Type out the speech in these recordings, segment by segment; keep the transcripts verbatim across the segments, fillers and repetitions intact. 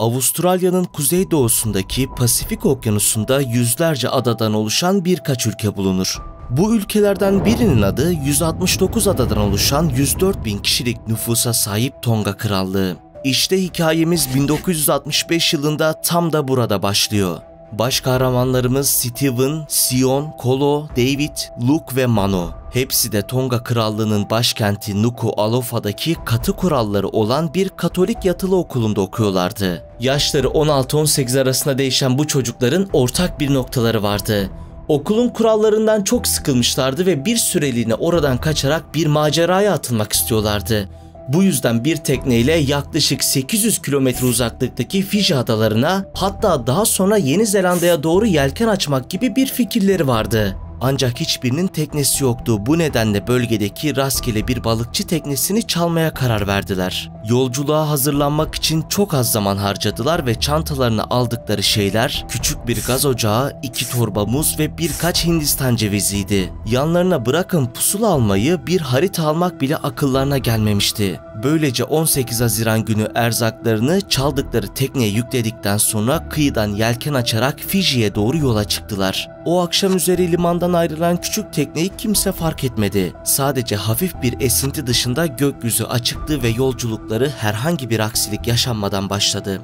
Avustralya'nın kuzeydoğusundaki Pasifik Okyanusu'nda yüzlerce adadan oluşan birkaç ülke bulunur. Bu ülkelerden birinin adı yüz altmış dokuz adadan oluşan yüz dört bin kişilik nüfusa sahip Tonga Krallığı. İşte hikayemiz bin dokuz yüz altmış beş yılında tam da burada başlıyor. Baş kahramanlarımız Steven, Sion, Kolo, David, Luke ve Mano. Hepsi de Tonga Krallığı'nın başkenti Nuku'alofa'daki katı kuralları olan bir Katolik yatılı okulunda okuyorlardı. Yaşları on altı on sekiz arasında değişen bu çocukların ortak bir noktaları vardı. Okulun kurallarından çok sıkılmışlardı ve bir süreliğine oradan kaçarak bir maceraya atılmak istiyorlardı. Bu yüzden bir tekneyle yaklaşık sekiz yüz kilometre uzaklıktaki Fiji adalarına, hatta daha sonra Yeni Zelanda'ya doğru yelken açmak gibi bir fikirleri vardı. Ancak hiçbirinin teknesi yoktu. Bu nedenle bölgedeki rastgele bir balıkçı teknesini çalmaya karar verdiler. Yolculuğa hazırlanmak için çok az zaman harcadılar ve çantalarına aldıkları şeyler küçük bir gaz ocağı, iki torba muz ve birkaç Hindistan ceviziydi. Yanlarına bırakın pusula almayı, bir harita almak bile akıllarına gelmemişti. Böylece on sekiz Haziran günü erzaklarını çaldıkları tekneye yükledikten sonra kıyıdan yelken açarak Fiji'ye doğru yola çıktılar. O akşam üzeri limandan ayrılan küçük tekneyi kimse fark etmedi. Sadece hafif bir esinti dışında gökyüzü açıktı ve yolculukları herhangi bir aksilik yaşanmadan başladı.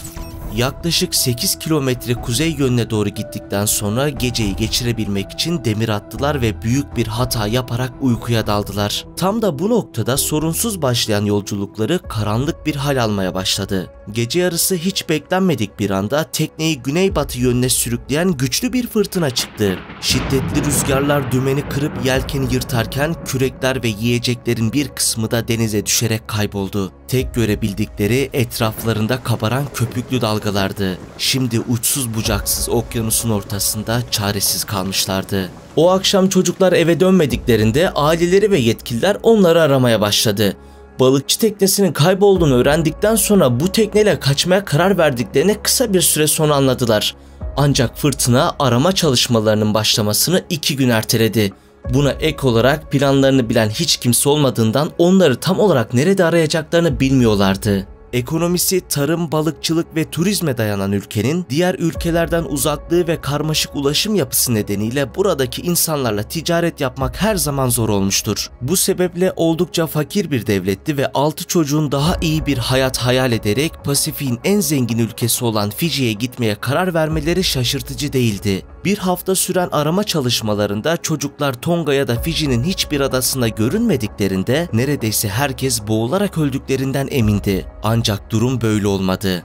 Yaklaşık sekiz kilometre kuzey yönüne doğru gittikten sonra geceyi geçirebilmek için demir attılar ve büyük bir hata yaparak uykuya daldılar. Tam da bu noktada sorunsuz başlayan yolculukları karanlık bir hal almaya başladı. Gece yarısı hiç beklenmedik bir anda tekneyi güneybatı yönüne sürükleyen güçlü bir fırtına çıktı. Şiddetli rüzgarlar dümeni kırıp yelkeni yırtarken kürekler ve yiyeceklerin bir kısmı da denize düşerek kayboldu. Tek görebildikleri etraflarında kabaran köpüklü dalgalardı. Şimdi uçsuz bucaksız okyanusun ortasında çaresiz kalmışlardı. O akşam çocuklar eve dönmediklerinde aileleri ve yetkililer onları aramaya başladı. Balıkçı teknesinin kaybolduğunu öğrendikten sonra bu tekneyle kaçmaya karar verdiklerini kısa bir süre sonra anladılar. Ancak fırtına arama çalışmalarının başlamasını iki gün erteledi. Buna ek olarak planlarını bilen hiç kimse olmadığından onları tam olarak nerede arayacaklarını bilmiyorlardı. Ekonomisi tarım, balıkçılık ve turizme dayanan ülkenin diğer ülkelerden uzaklığı ve karmaşık ulaşım yapısı nedeniyle buradaki insanlarla ticaret yapmak her zaman zor olmuştur. Bu sebeple oldukça fakir bir devletti ve altı çocuğun daha iyi bir hayat hayal ederek Pasifik'in en zengin ülkesi olan Fiji'ye gitmeye karar vermeleri şaşırtıcı değildi. Bir hafta süren arama çalışmalarında çocuklar Tonga ya da Fiji'nin hiçbir adasında görünmediklerinde neredeyse herkes boğularak öldüklerinden emindi. Ancak durum böyle olmadı.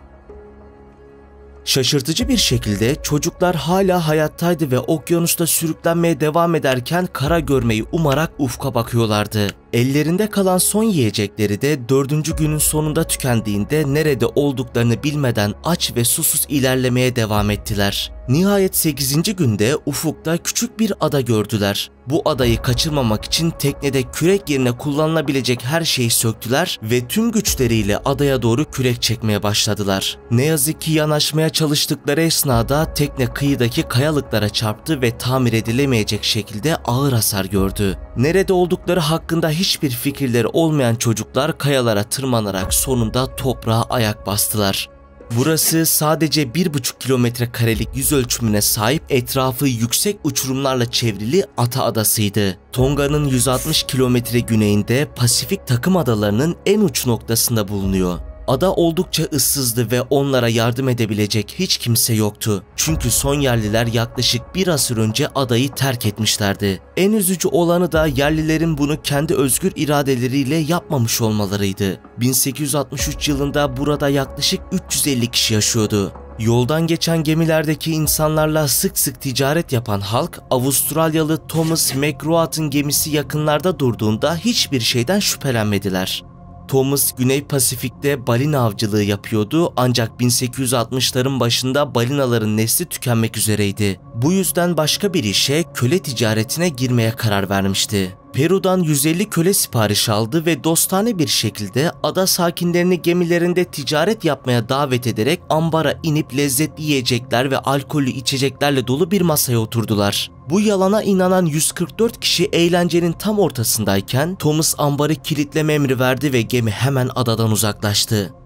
Şaşırtıcı bir şekilde çocuklar hala hayattaydı ve okyanusta sürüklenmeye devam ederken kara görmeyi umarak ufka bakıyorlardı. Ellerinde kalan son yiyecekleri de dördüncü günün sonunda tükendiğinde nerede olduklarını bilmeden aç ve susuz ilerlemeye devam ettiler. Nihayet sekizinci günde ufukta küçük bir ada gördüler. Bu adayı kaçırmamak için teknede kürek yerine kullanılabilecek her şeyi söktüler ve tüm güçleriyle adaya doğru kürek çekmeye başladılar. Ne yazık ki yanaşmaya çalıştıkları esnada tekne kıyıdaki kayalıklara çarptı ve tamir edilemeyecek şekilde ağır hasar gördü. Nerede oldukları hakkında hiçbir fikirleri olmayan çocuklar kayalara tırmanarak sonunda toprağa ayak bastılar. Burası sadece bir buçuk kilometre karelik yüz ölçümüne sahip, etrafı yüksek uçurumlarla çevrili Ata Adası'ydı. Tonga'nın yüz altmış kilometre güneyinde Pasifik takım adalarının en uç noktasında bulunuyor. Ada oldukça ıssızdı ve onlara yardım edebilecek hiç kimse yoktu. Çünkü son yerliler yaklaşık bir asır önce adayı terk etmişlerdi. En üzücü olanı da yerlilerin bunu kendi özgür iradeleriyle yapmamış olmalarıydı. bin sekiz yüz altmış üç yılında burada yaklaşık üç yüz elli kişi yaşıyordu. Yoldan geçen gemilerdeki insanlarla sık sık ticaret yapan halk, Avustralyalı Thomas McGrath'ın gemisi yakınlarda durduğunda hiçbir şeyden şüphelenmediler. Thomas Güney Pasifik'te balina avcılığı yapıyordu ancak bin sekiz yüz altmışların başında balinaların nesli tükenmek üzereydi. Bu yüzden başka bir işe, köle ticaretine girmeye karar vermişti. Peru'dan yüz elli köle sipariş aldı ve dostane bir şekilde ada sakinlerini gemilerinde ticaret yapmaya davet ederek ambara inip lezzetli yiyecekler ve alkollü içeceklerle dolu bir masaya oturdular. Bu yalana inanan yüz kırk dört kişi eğlencenin tam ortasındayken Thomas ambarı kilitleme emri verdi ve gemi hemen adadan uzaklaştı.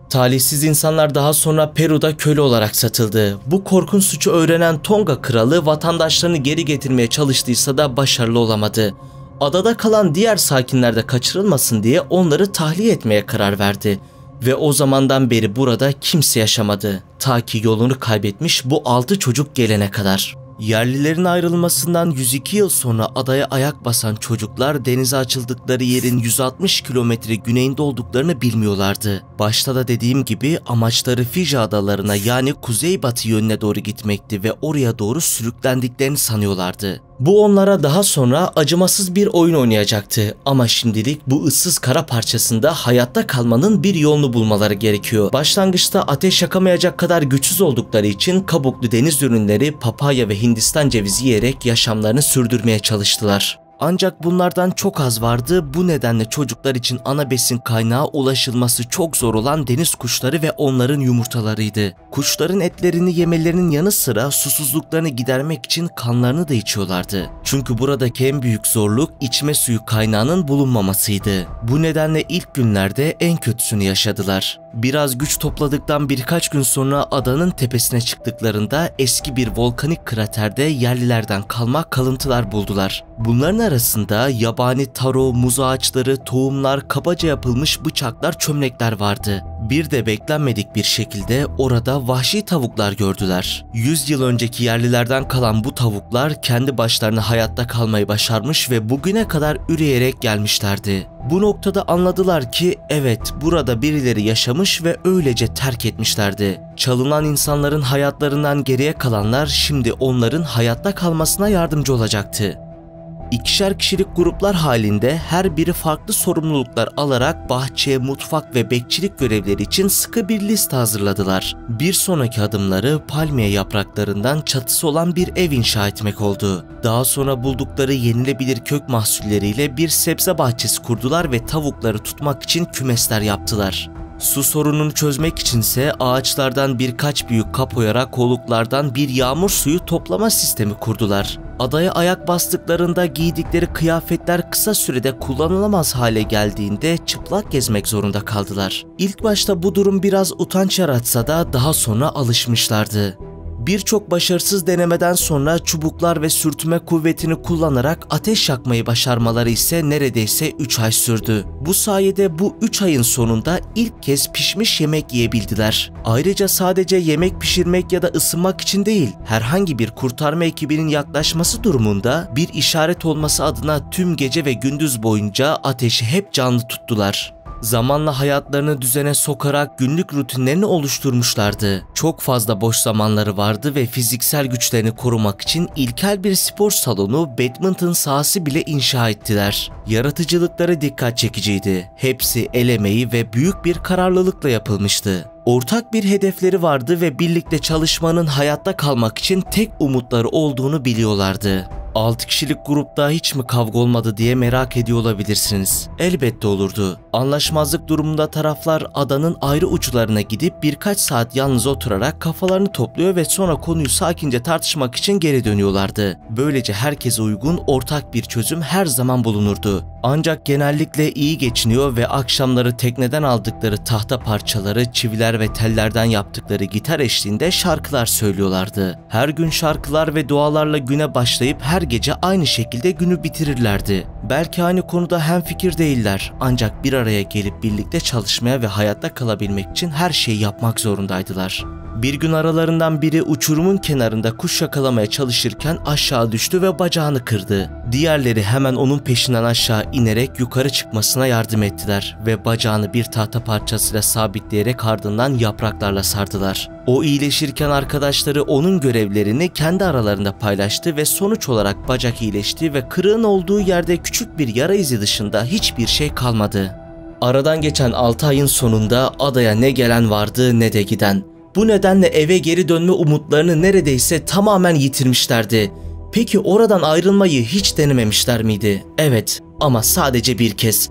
Talihsiz insanlar daha sonra Peru'da köle olarak satıldı. Bu korkunç suçu öğrenen Tonga kralı vatandaşlarını geri getirmeye çalıştıysa da başarılı olamadı. Adada kalan diğer sakinler de kaçırılmasın diye onları tahliye etmeye karar verdi. Ve o zamandan beri burada kimse yaşamadı. Ta ki yolunu kaybetmiş bu altı çocuk gelene kadar. Yerlilerin ayrılmasından yüz iki yıl sonra adaya ayak basan çocuklar denize açıldıkları yerin yüz altmış kilometre güneyinde olduklarını bilmiyorlardı. Başta da dediğim gibi amaçları Fiji adalarına yani kuzeybatı yönüne doğru gitmekti ve oraya doğru sürüklendiklerini sanıyorlardı. Bu onlara daha sonra acımasız bir oyun oynayacaktı ama şimdilik bu ıssız kara parçasında hayatta kalmanın bir yolunu bulmaları gerekiyor. Başlangıçta ateş yakamayacak kadar güçsüz oldukları için kabuklu deniz ürünleri, papaya ve Hindistan cevizi yiyerek yaşamlarını sürdürmeye çalıştılar. Ancak bunlardan çok az vardı. Bu nedenle çocuklar için ana besin kaynağı ulaşılması çok zor olan deniz kuşları ve onların yumurtalarıydı. Kuşların etlerini yemelerinin yanı sıra susuzluklarını gidermek için kanlarını da içiyorlardı. Çünkü buradaki en büyük zorluk içme suyu kaynağının bulunmamasıydı. Bu nedenle ilk günlerde en kötüsünü yaşadılar. Biraz güç topladıktan birkaç gün sonra adanın tepesine çıktıklarında eski bir volkanik kraterde yerlilerden kalma kalıntılar buldular. Bunların arasında yabani taro, muz ağaçları, tohumlar, kabaca yapılmış bıçaklar, çömlekler vardı. Bir de beklenmedik bir şekilde orada vahşi tavuklar gördüler. yüz yıl önceki yerlilerden kalan bu tavuklar kendi başlarına hayatta kalmayı başarmış ve bugüne kadar üreyerek gelmişlerdi. Bu noktada anladılar ki evet, burada birileri yaşamış ve öylece terk etmişlerdi. Çalınan insanların hayatlarından geriye kalanlar şimdi onların hayatta kalmasına yardımcı olacaktı. İkişer kişilik gruplar halinde her biri farklı sorumluluklar alarak bahçe, mutfak ve bekçilik görevleri için sıkı bir liste hazırladılar. Bir sonraki adımları palmiye yapraklarından çatısı olan bir ev inşa etmek oldu. Daha sonra buldukları yenilebilir kök mahsulleriyle bir sebze bahçesi kurdular ve tavukları tutmak için kümesler yaptılar. Su sorununu çözmek içinse ağaçlardan birkaç büyük kap oyarak oluklardan bir yağmur suyu toplama sistemi kurdular. Adaya ayak bastıklarında giydikleri kıyafetler kısa sürede kullanılamaz hale geldiğinde çıplak gezmek zorunda kaldılar. İlk başta bu durum biraz utanç yaratsa da daha sonra alışmışlardı. Birçok başarısız denemeden sonra çubuklar ve sürtünme kuvvetini kullanarak ateş yakmayı başarmaları ise neredeyse üç ay sürdü. Bu sayede bu üç ayın sonunda ilk kez pişmiş yemek yiyebildiler. Ayrıca sadece yemek pişirmek ya da ısınmak için değil, herhangi bir kurtarma ekibinin yaklaşması durumunda bir işaret olması adına tüm gece ve gündüz boyunca ateşi hep canlı tuttular. Zamanla hayatlarını düzene sokarak günlük rutinlerini oluşturmuşlardı. Çok fazla boş zamanları vardı ve fiziksel güçlerini korumak için ilkel bir spor salonu, badminton sahası bile inşa ettiler. Yaratıcılıkları dikkat çekiciydi. Hepsi el emeği ve büyük bir kararlılıkla yapılmıştı. Ortak bir hedefleri vardı ve birlikte çalışmanın hayatta kalmak için tek umutları olduğunu biliyorlardı. altı kişilik grupta hiç mi kavga olmadı diye merak ediyor olabilirsiniz. Elbette olurdu. Anlaşmazlık durumunda taraflar adanın ayrı uçlarına gidip birkaç saat yalnız oturarak kafalarını topluyor ve sonra konuyu sakince tartışmak için geri dönüyorlardı. Böylece herkese uygun ortak bir çözüm her zaman bulunurdu. Ancak genellikle iyi geçiniyor ve akşamları tekneden aldıkları tahta parçaları, çiviler ve tellerden yaptıkları gitar eşliğinde şarkılar söylüyorlardı. Her gün şarkılar ve dualarla güne başlayıp her gece aynı şekilde günü bitirirlerdi. Belki aynı konuda hemfikir değiller ancak bir araya gelip birlikte çalışmaya ve hayatta kalabilmek için her şeyi yapmak zorundaydılar. Bir gün aralarından biri uçurumun kenarında kuş yakalamaya çalışırken aşağı düştü ve bacağını kırdı. Diğerleri hemen onun peşinden aşağı inerek yukarı çıkmasına yardım ettiler ve bacağını bir tahta parçasıyla sabitleyerek ardından yapraklarla sardılar. O iyileşirken arkadaşları onun görevlerini kendi aralarında paylaştı ve sonuç olarak bacak iyileşti ve kırığın olduğu yerde küçük bir yara izi dışında hiçbir şey kalmadı. Aradan geçen altı ayın sonunda adaya ne gelen vardı ne de giden. Bu nedenle eve geri dönme umutlarını neredeyse tamamen yitirmişlerdi. Peki oradan ayrılmayı hiç denememişler miydi? Evet, ama sadece bir kez.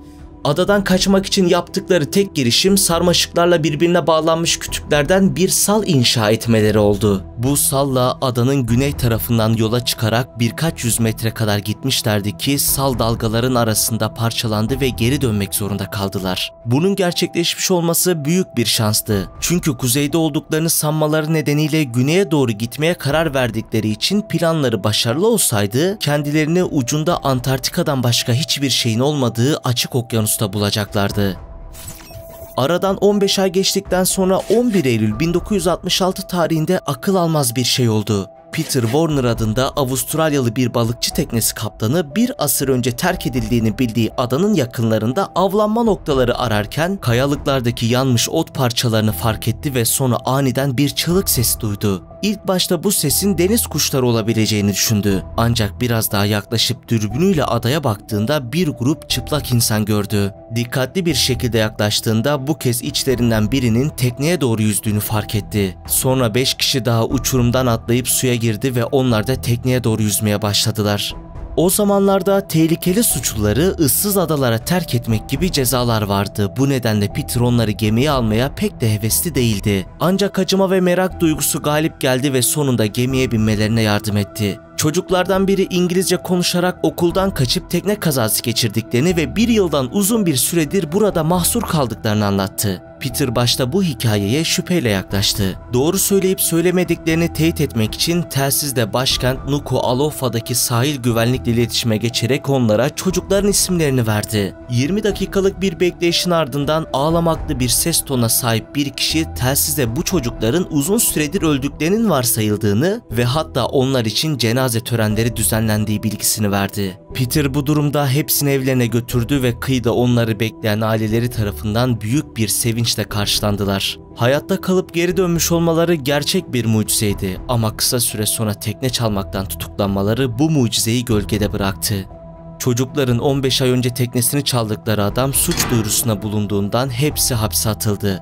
Adadan kaçmak için yaptıkları tek girişim sarmaşıklarla birbirine bağlanmış kütüklerden bir sal inşa etmeleri oldu. Bu salla adanın güney tarafından yola çıkarak birkaç yüz metre kadar gitmişlerdi ki sal dalgaların arasında parçalandı ve geri dönmek zorunda kaldılar. Bunun gerçekleşmiş olması büyük bir şanstı. Çünkü kuzeyde olduklarını sanmaları nedeniyle güneye doğru gitmeye karar verdikleri için planları başarılı olsaydı kendilerini ucunda Antarktika'dan başka hiçbir şeyin olmadığı açık okyanusta bulacaklardı. Aradan on beş ay geçtikten sonra on bir Eylül bin dokuz yüz altmış altı tarihinde akıl almaz bir şey oldu. Peter Warner adında Avustralyalı bir balıkçı teknesi kaptanı bir asır önce terk edildiğini bildiği adanın yakınlarında avlanma noktaları ararken kayalıklardaki yanmış ot parçalarını fark etti ve sonra aniden bir çığlık sesi duydu. İlk başta bu sesin deniz kuşları olabileceğini düşündü. Ancak biraz daha yaklaşıp dürbünüyle adaya baktığında bir grup çıplak insan gördü. Dikkatli bir şekilde yaklaştığında bu kez içlerinden birinin tekneye doğru yüzdüğünü fark etti. Sonra beş kişi daha uçurumdan atlayıp suya girdi ve onlar da tekneye doğru yüzmeye başladılar. O zamanlarda tehlikeli suçluları ıssız adalara terk etmek gibi cezalar vardı. Bu nedenle Peter onları gemiye almaya pek de hevesli değildi. Ancak acıma ve merak duygusu galip geldi ve sonunda gemiye binmelerine yardım etti. Çocuklardan biri İngilizce konuşarak okuldan kaçıp tekne kazası geçirdiklerini ve bir yıldan uzun bir süredir burada mahsur kaldıklarını anlattı. Peter başta bu hikayeye şüpheyle yaklaştı. Doğru söyleyip söylemediklerini teyit etmek için telsizle başkent Nuku'alofa'daki sahil güvenlikle iletişime geçerek onlara çocukların isimlerini verdi. yirmi dakikalık bir bekleyişin ardından ağlamaklı bir ses tonuna sahip bir kişi telsizle bu çocukların uzun süredir öldüklerinin varsayıldığını ve hatta onlar için cenaze törenleri düzenlendiği bilgisini verdi. Peter bu durumda hepsini evlerine götürdü ve kıyıda onları bekleyen aileleri tarafından büyük bir sevinçle karşılandılar. Hayatta kalıp geri dönmüş olmaları gerçek bir mucizeydi ama kısa süre sonra tekne çalmaktan tutuklanmaları bu mucizeyi gölgede bıraktı. Çocukların on beş ay önce teknesini çaldıkları adam suç duyurusuna bulunduğundan hepsi hapse atıldı.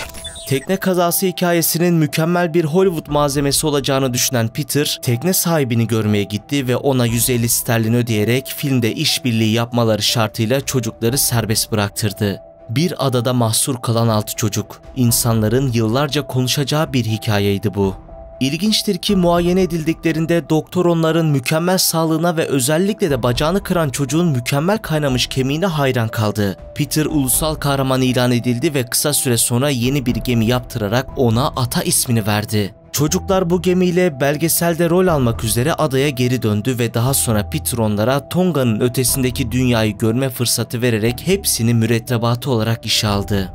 Tekne kazası hikayesinin mükemmel bir Hollywood malzemesi olacağını düşünen Peter, tekne sahibini görmeye gitti ve ona yüz elli sterlin ödeyerek filmde işbirliği yapmaları şartıyla çocukları serbest bıraktırdı. Bir adada mahsur kalan altı çocuk, insanların yıllarca konuşacağı bir hikayeydi bu. İlginçtir ki muayene edildiklerinde doktor onların mükemmel sağlığına ve özellikle de bacağını kıran çocuğun mükemmel kaynamış kemiğine hayran kaldı. Peter ulusal kahraman ilan edildi ve kısa süre sonra yeni bir gemi yaptırarak ona Ata ismini verdi. Çocuklar bu gemiyle belgeselde rol almak üzere adaya geri döndü ve daha sonra Peter onlara Tonga'nın ötesindeki dünyayı görme fırsatı vererek hepsini mürettebatı olarak işe aldı.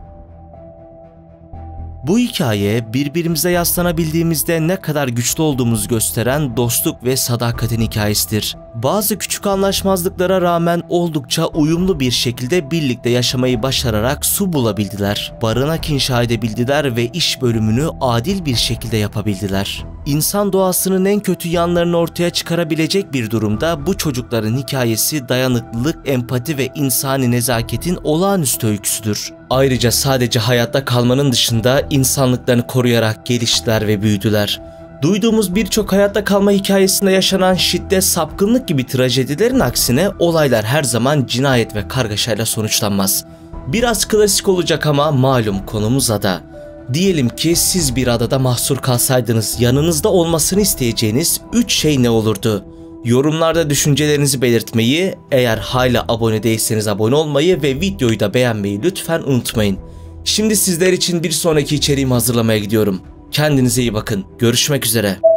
Bu hikaye birbirimize yaslanabildiğimizde ne kadar güçlü olduğumuzu gösteren dostluk ve sadakatin hikayesidir. Bazı küçük anlaşmazlıklara rağmen oldukça uyumlu bir şekilde birlikte yaşamayı başararak su bulabildiler, barınak inşa edebildiler ve iş bölümünü adil bir şekilde yapabildiler. İnsan doğasının en kötü yanlarını ortaya çıkarabilecek bir durumda bu çocukların hikayesi dayanıklılık, empati ve insani nezaketin olağanüstü öyküsüdür. Ayrıca sadece hayatta kalmanın dışında insanlıklarını koruyarak geliştiler ve büyüdüler. Duyduğumuz birçok hayatta kalma hikayesinde yaşanan şiddet, sapkınlık gibi trajedilerin aksine olaylar her zaman cinayet ve kargaşayla sonuçlanmaz. Biraz klasik olacak ama malum konumuz ada. Diyelim ki siz bir adada mahsur kalsaydınız yanınızda olmasını isteyeceğiniz üç şey ne olurdu? Yorumlarda düşüncelerinizi belirtmeyi, eğer hala abone değilseniz abone olmayı ve videoyu da beğenmeyi lütfen unutmayın. Şimdi sizler için bir sonraki içeriğimi hazırlamaya gidiyorum. Kendinize iyi bakın. Görüşmek üzere.